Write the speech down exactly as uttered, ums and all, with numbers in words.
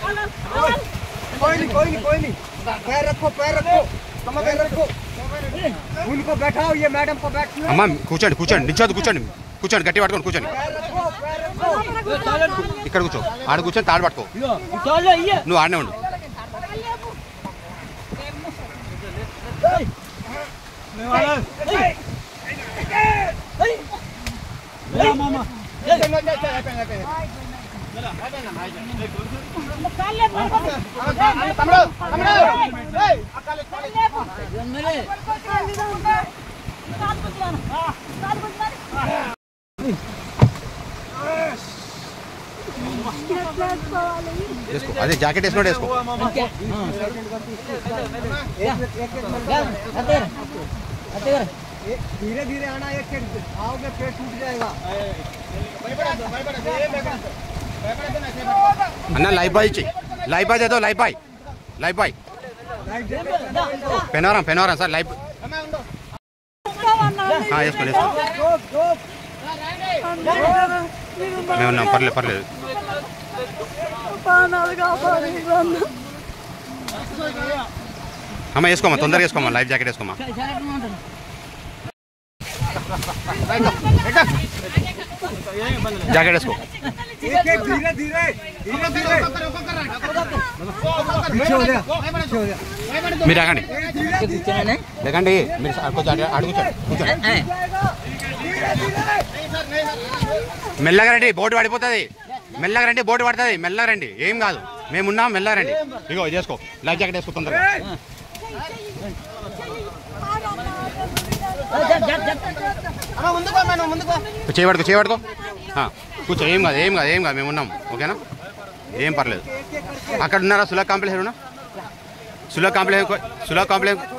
कोई नहीं कोई नहीं कोई नहीं पैर रखो पैर रखो पैर रखो उनको बैठाओ ये मैडम को बैठ అమ్మా కూర్చోండి కూర్చోండి నిల్చోదు కూర్చోండి కూర్చోండి గట్టి పట్టుకోండి కూర్చోండి ఇక్కడ కూర్చో ఆడ కూర్చొని తాడు పట్టుకో నువ్వు ఆడనే ఉండు వేసుకో అదే జాకెట్ వేసినోడు వేసుకో धीरे धीरे आना एक आओगे पेट टूट जाएगा अन्ना लाइफ बॉय चाहिए लाइफ बॉय दे दो लाइफ बॉय लाइफ बॉय पेनोरम पेनोरम सर लाइफ हाँ इसको इसको मैं उन्ना परले परले हमें इसको मत तोंदर इसको मत लाइफ जैकेट इसको मत जैकेट इसको एक एक धीरे धीरे धीरे धीरे पीछे हो गया पीछे हो गया మీరు ఆగండి లేకండి మీరు కొంచెం అడుగు కూర్చోండి మెల్లగా రండి బోర్డు పడిపోతుంది మెల్లగా రండి బోర్డు పడుతుంది మెల్లగా రండి ఏం కాదు మేమున్నాం మెల్లగా రండి ఇగో ఇది వేసుకో లైఫ్ జాకెట్ వేసుకో తొందరగా చేయబడుకో చేయబడుకో కూర్చో ఏం కాదు ఏం కాదు ఏం కాదు మేము ఉన్నాం ఓకేనా ఏం పర్లేదు అక్కడ ఉన్నారా సులభ కాంప్లెక్స్ ఉన్నా సులభ కాంప్లెక్స్ సులభ కాంప్లెక్స్